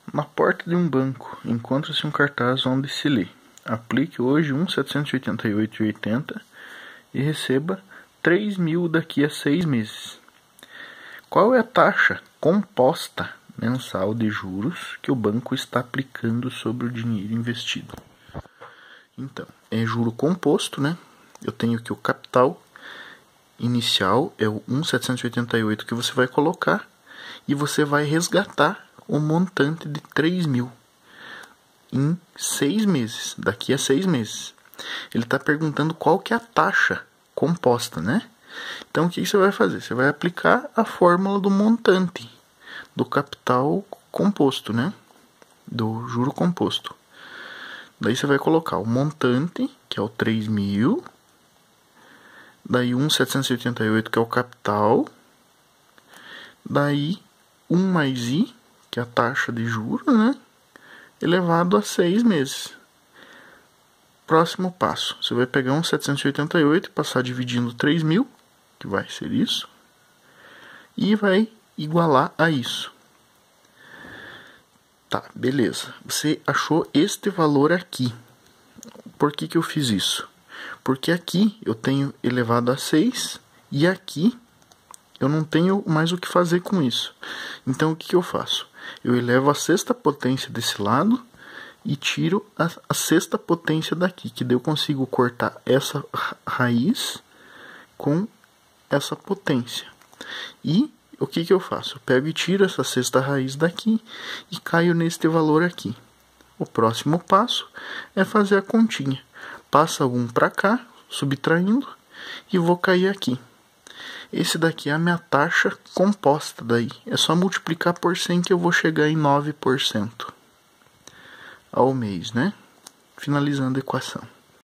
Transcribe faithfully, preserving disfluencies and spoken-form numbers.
Na porta de um banco encontra-se um cartaz onde se lê: aplique hoje um setecentos e oitenta e oito reais e oitenta centavos e receba três mil daqui a seis meses. Qual é a taxa composta mensal de juros que o banco está aplicando sobre o dinheiro investido? Então, é juro composto, né? Eu tenho aqui o capital inicial, é o um mil setecentos e oitenta e oito que você vai colocar, e você vai resgatar o montante de três mil em seis meses, daqui a seis meses. Ele está perguntando qual que é a taxa composta, né? Então, o que você vai fazer? Você vai aplicar a fórmula do montante do capital composto, né? Do juro composto. Daí você vai colocar o montante, que é o três mil, daí um mil setecentos e oitenta e oito, que é o capital, daí um mais i, que é a taxa de juros, né? Elevado a seis meses. Próximo passo, você vai pegar um mil setecentos e oitenta e oito e passar dividindo três mil, que vai ser isso, e vai igualar a isso. Tá, beleza. Você achou este valor aqui. Por que que eu fiz isso? Porque aqui eu tenho elevado a seis e aqui eu não tenho mais o que fazer com isso. Então, o que que eu faço? Eu elevo a sexta potência desse lado e tiro a, a sexta potência daqui, que daí eu consigo cortar essa raiz com essa potência. E o que que eu faço? Eu pego e tiro essa sexta raiz daqui e caio neste valor aqui. O próximo passo é fazer a continha. Passa um para cá, subtraindo, e vou cair aqui. Esse daqui é a minha taxa composta daí. É só multiplicar por cem que eu vou chegar em nove por cento ao mês, né? Finalizando a equação.